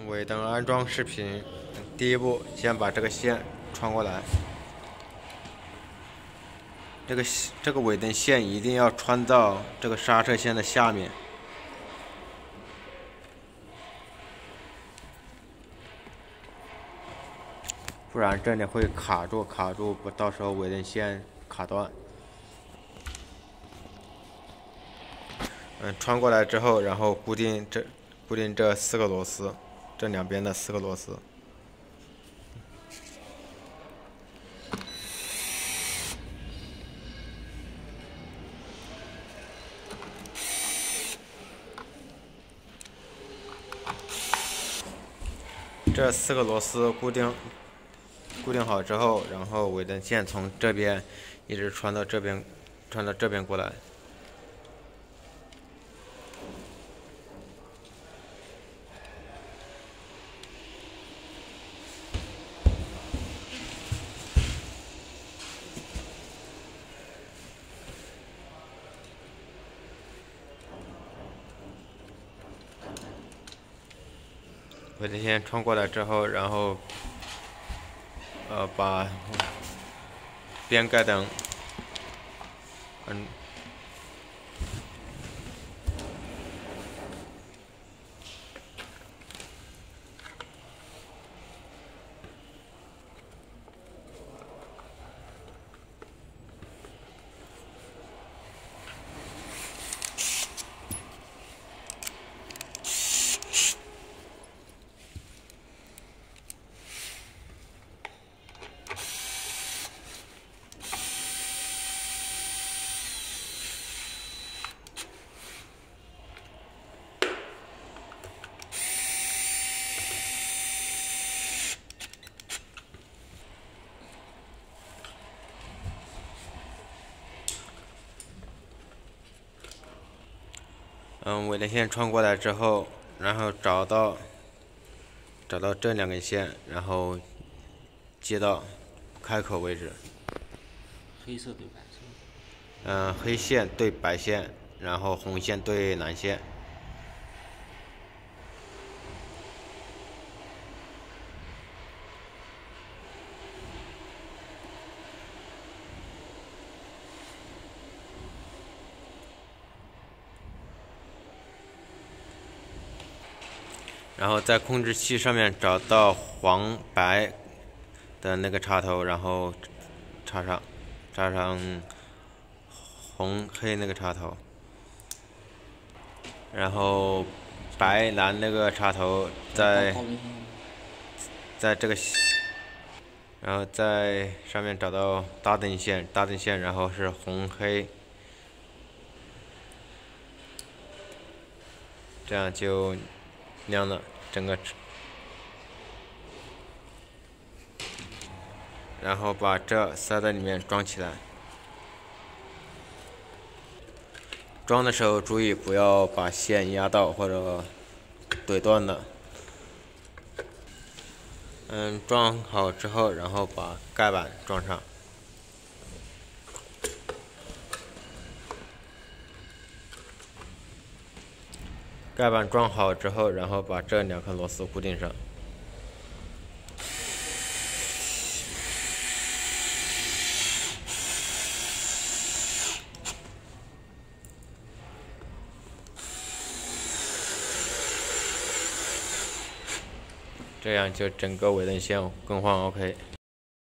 尾灯安装视频，第一步先把这个线穿过来。这个尾灯线一定要穿到这个刹车线的下面，不然这里会卡住，到时候尾灯线卡断。穿过来之后，然后固定这4个螺丝，这两边的4个螺丝。这4个螺丝固定好之后，然后尾灯线从这边一直穿到这边过来。尾灯线穿过来之后，然后把边盖灯尾灯线穿过来之后，然后找到这2根线，然后接到开口位置。 黑色对白色。 黑线对白线，然后红线对蓝线。然后在控制器上面找到黄白的那个插头，然后插上红黑那个插头，然后白蓝那个插头在这个，然后在上面找到大灯线，然后是红黑，这样就亮了整个。然后把这塞在里面装起来。装的时候注意不要把线压到或者怼断了。装好之后，然后把盖板装上。盖板装好之后，然后把这2颗螺丝固定上。这样就整个尾灯线更换 OK。